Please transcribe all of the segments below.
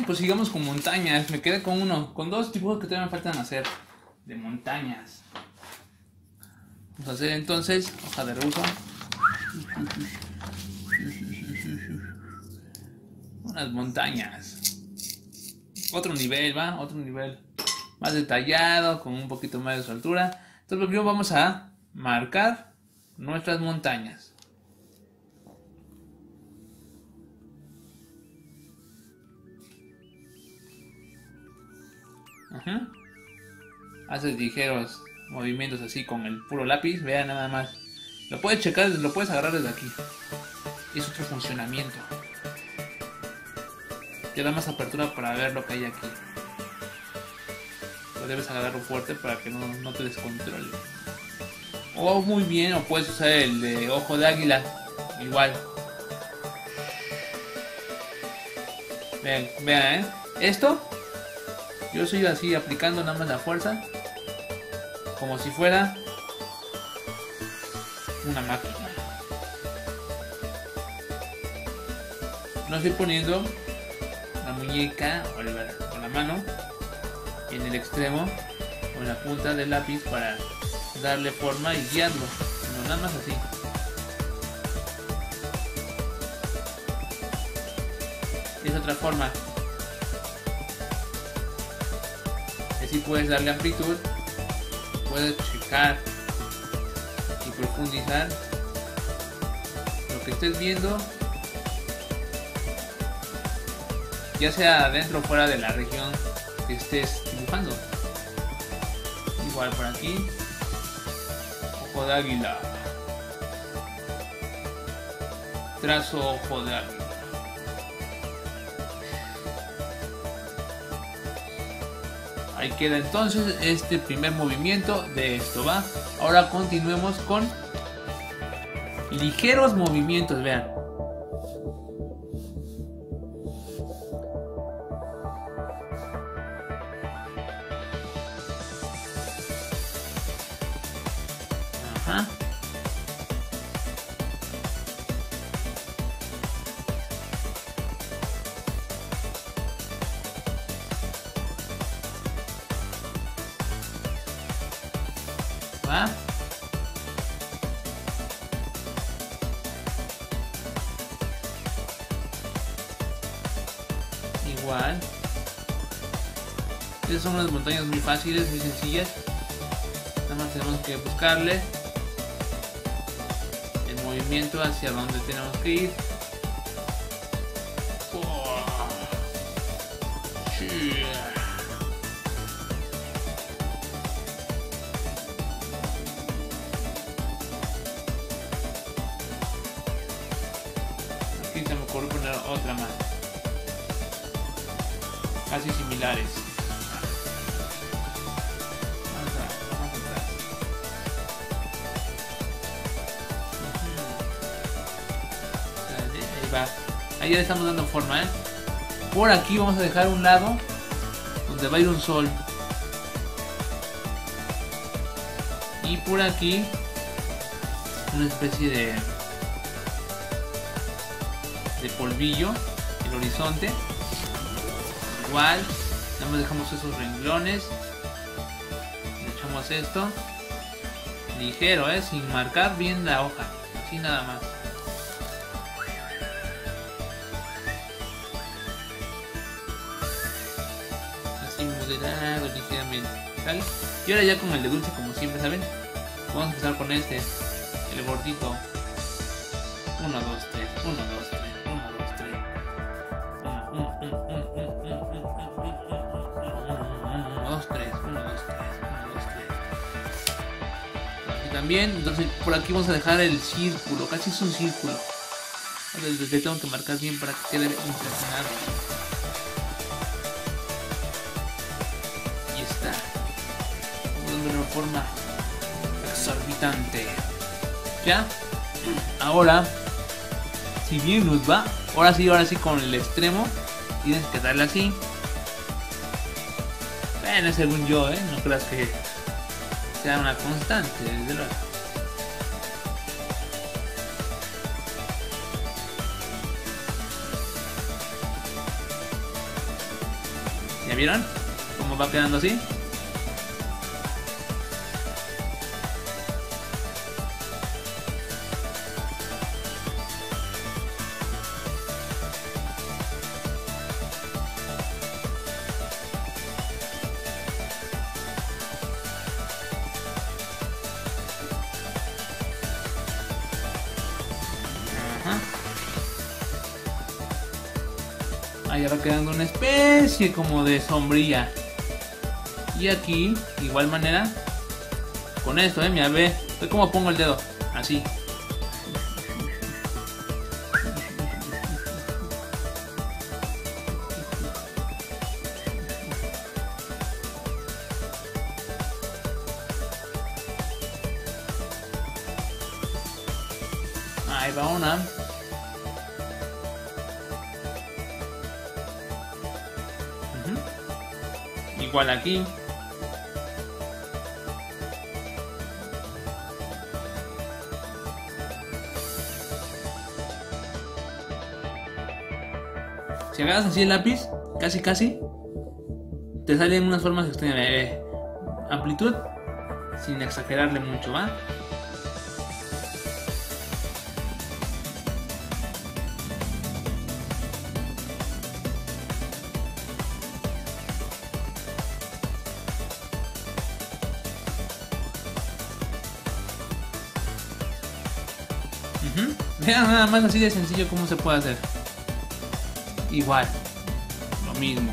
pues sigamos con montañas. Me quedé con dos dibujos que todavía me faltan hacer de montañas. Vamos a hacer entonces hoja de rusa. Unas montañas. Otro nivel, ¿va? Otro nivel más detallado, con un poquito más de su altura. Entonces primero vamos a marcar nuestras montañas. Haces ligeros movimientos así con el puro lápiz. Vean nada más. Lo puedes checar, lo puedes agarrar desde aquí. Es otro funcionamiento. Te da más apertura para ver lo que hay aquí. Pero debes agarrarlo fuerte para que no te descontrole. O muy bien, o puedes usar el de ojo de águila. Igual. Vean, esto yo soy así aplicando nada más la fuerza, como si fuera una máquina. No estoy poniendo la muñeca o la mano en el extremo o en la punta del lápiz para darle forma y guiarlo, sino nada más así. Es otra forma. Así puedes darle amplitud, puedes checar y profundizar lo que estés viendo, ya sea dentro o fuera de la región que estés dibujando. Igual por aquí, ojo de águila, trazo ojo de águila. Ahí queda entonces este primer movimiento de esto, ¿va? Ahora continuemos con ligeros movimientos, vean. Ajá. ¿Va? Igual. Estas son unas montañas muy fáciles, muy sencillas. Nada más tenemos que buscarle el movimiento hacia donde tenemos que ir. Aquí se me ocurre poner otra más, casi similares. Vamos atrás. Ahí va. Ahí ya le estamos dando forma, ¿eh? Por aquí vamos a dejar un lado donde va a ir un sol. Y por aquí una especie de polvillo, el horizonte. Igual, nada más dejamos esos renglones. Le echamos esto. Ligero, sin marcar bien la hoja. Así nada más. Así moderado, ligeramente. ¿Sale? Y ahora ya con el de dulce, como siempre, ¿saben? Vamos a empezar con este, el gordito. 1, 2, 3, 1, 2, 3, 1, 2, 3. 1, 2, 3, 1, 2, 3, 1, 2, 3. Aquí también, entonces por aquí vamos a dejar el círculo, casi es un círculo. Le tengo que marcar bien para que quede impresionado. Y está. Vamos dando una forma exorbitante. ¿Ya? Ahora, si bien nos va, ahora sí con el extremo tienes que darle así. Bueno, según yo, no creas que sea una constante, desde luego. ¿Ya vieron cómo va quedando así? Ahí va quedando una especie como de sombrilla. Y aquí, de igual manera, con esto, mira, ve cómo pongo el dedo, así. Ahí va una. Igual aquí. Si agarras así el lápiz, casi te salen unas formas extrañas. Amplitud, sin exagerarle mucho, ¿va? Vean nada más así de sencillo cómo se puede hacer. Igual, lo mismo.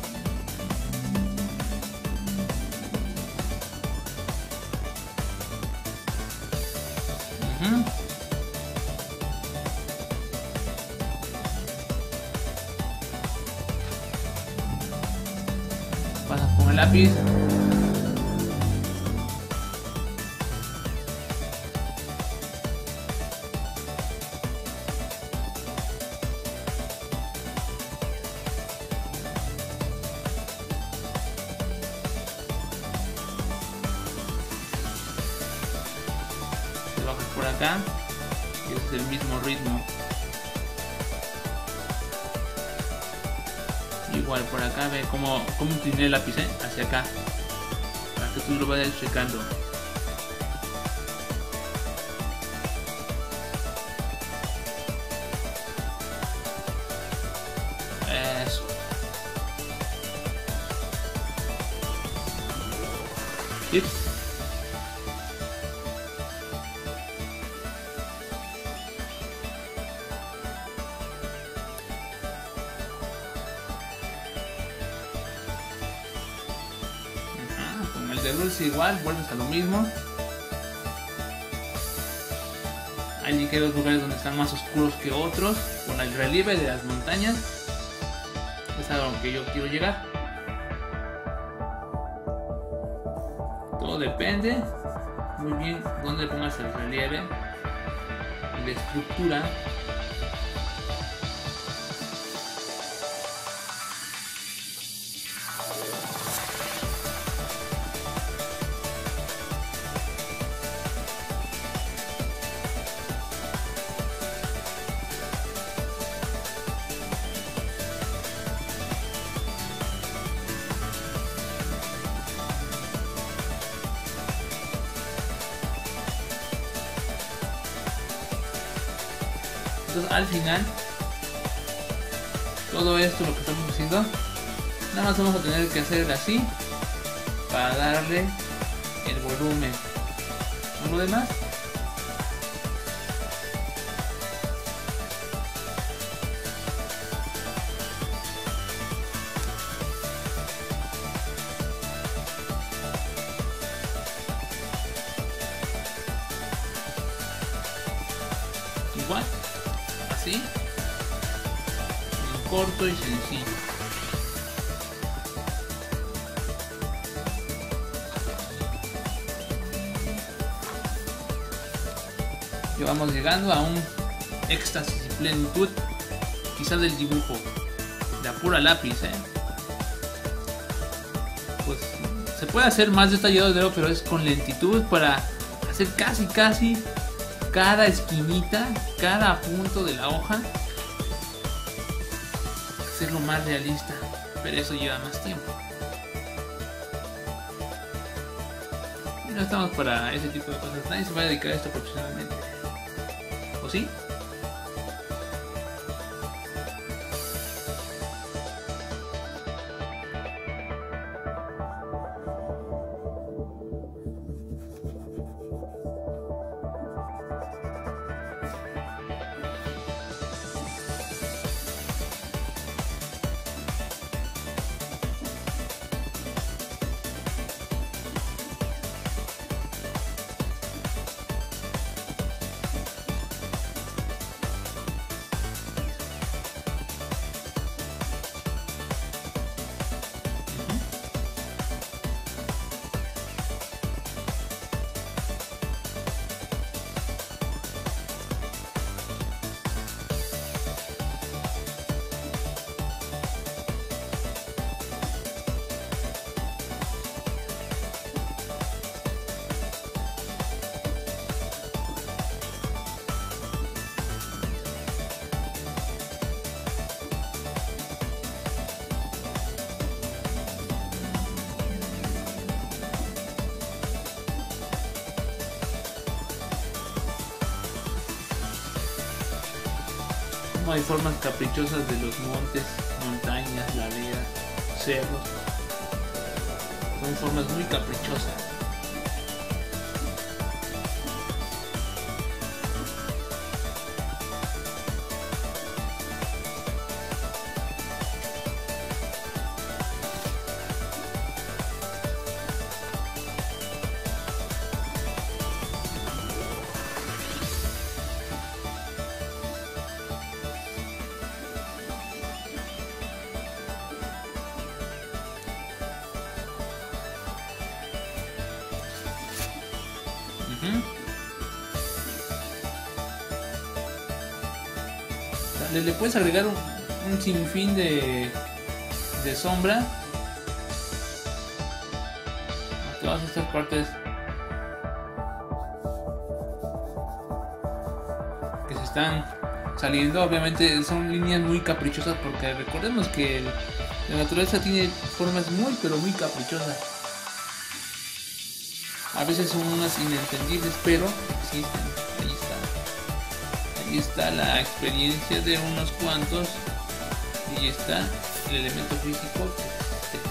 Pasas con el lápiz. Bajas por acá y es el mismo ritmo. Igual por acá ve cómo incliné el lápiz hacia acá para que tú lo vayas checando. Eso. ¿Sí? Con el de dulce igual, vuelves a lo mismo. Hay ligeros lugares donde están más oscuros que otros, con el relieve de las montañas. Es a lo que yo quiero llegar. Todo depende muy bien dónde pongas el relieve y la estructura. Entonces al final todo esto lo que estamos haciendo nada más vamos a tener que hacer así para darle el volumen. ¿No lo demás? Igual, así, en corto y sencillo. Ya vamos llegando a un éxtasis y plenitud, quizás del dibujo, de a pura lápiz, Pues se puede hacer más detallado, pero es con lentitud para hacer casi cada esquinita, cada punto de la hoja, hacerlo más realista. pero eso lleva más tiempo. Y no estamos para ese tipo de cosas. Nadie se va a dedicar a esto profesionalmente. ¿O sí? Hay formas caprichosas de los montes, montañas, laderas, cerros. Son formas muy caprichosas. Le puedes agregar un sinfín de sombra a todas estas partes que se están saliendo. Obviamente son líneas muy caprichosas porque recordemos que la naturaleza tiene formas muy pero muy caprichosas. A veces son unas inentendibles, pero existen. Ahí está la experiencia de unos cuantos y está el elemento físico que existe.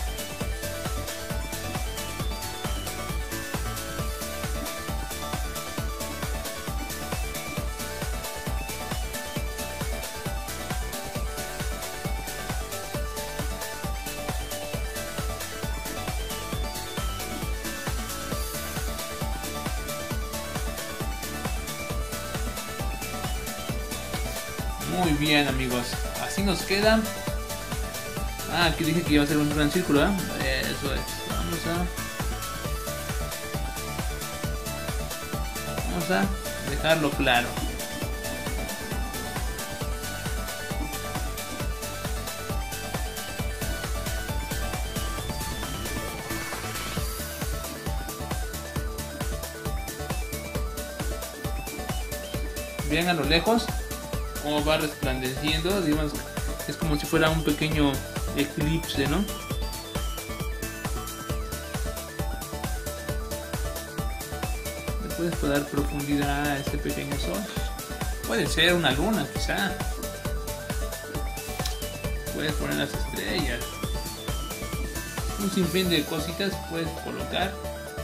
Muy bien, amigos, así nos queda. Aquí dije que iba a ser un gran círculo, ¿eh? Eso es. Vamos a dejarlo claro. Vean a lo lejos cómo va resplandeciendo, digamos, es como si fuera un pequeño eclipse, ¿no? Le puedes dar profundidad a este pequeño sol. Puede ser una luna, quizá. Puedes poner las estrellas. Un sinfín de cositas puedes colocar.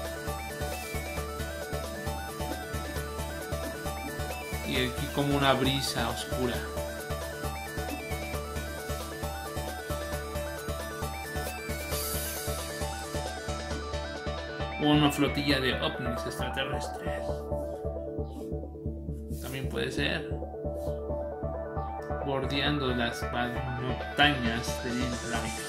Y aquí como una brisa oscura. O una flotilla de ovnis extraterrestres. También puede ser. Bordeando las montañas de Dinamarca.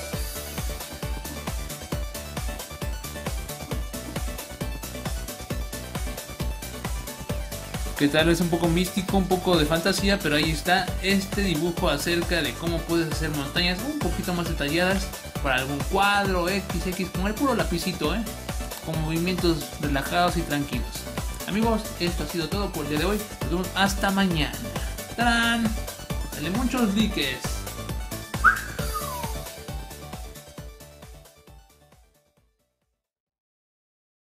Que tal vez un poco místico, un poco de fantasía, pero ahí está este dibujo acerca de cómo puedes hacer montañas un poquito más detalladas para algún cuadro XX con el puro lapicito, con movimientos relajados y tranquilos. Amigos, esto ha sido todo por el día de hoy. Nos vemos hasta mañana. ¡Tarán! Dale muchos likes.